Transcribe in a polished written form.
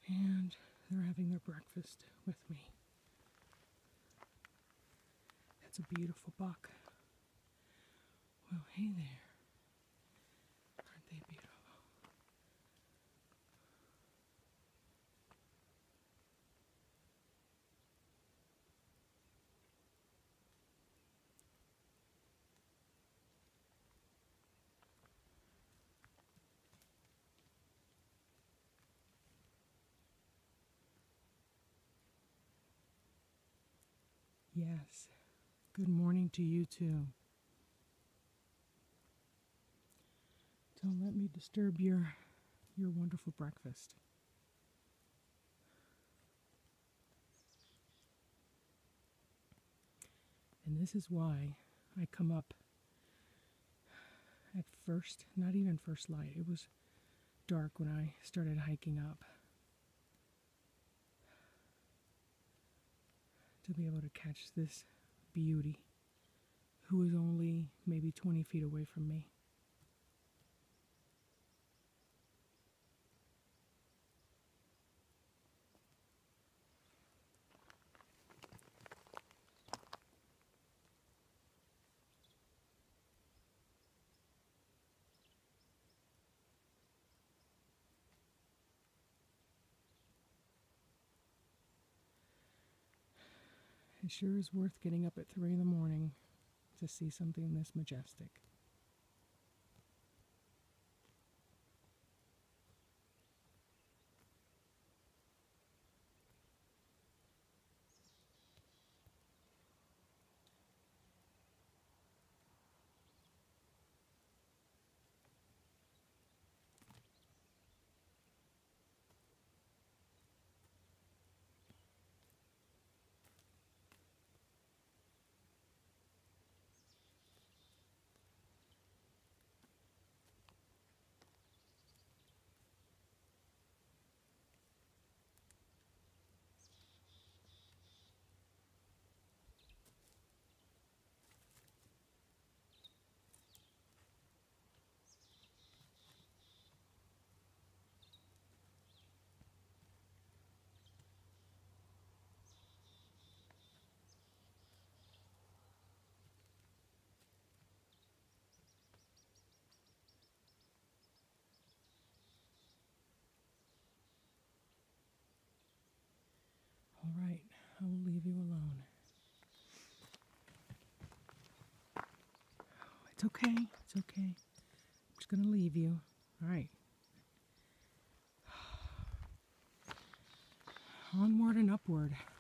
And they're having their breakfast with me. That's a beautiful buck. Well, hey there. Aren't they beautiful? Yes. Good morning to you too. Don't let me disturb your wonderful breakfast. And this is why I come up at first, not even first light. It was dark when I started hiking up to be able to catch this beauty who is only maybe 20 feet away from me. It sure is worth getting up at 3 in the morning to see something this majestic. All right, I will leave you alone. It's okay, it's okay. I'm just going to leave you. All right. Onward and upward.